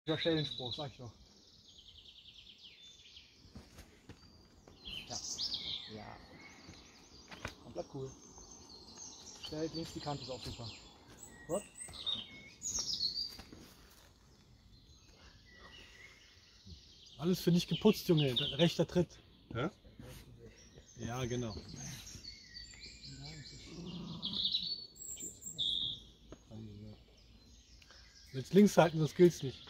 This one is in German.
Der Stellenspruch, sag ich doch. Ja. Ja. Komplett cool. Stellt links die Kante, ist auch super. Gut. Alles für dich geputzt, Junge. Rechter Tritt. Ja? Ja, genau. Jetzt links halten, das gilt nicht.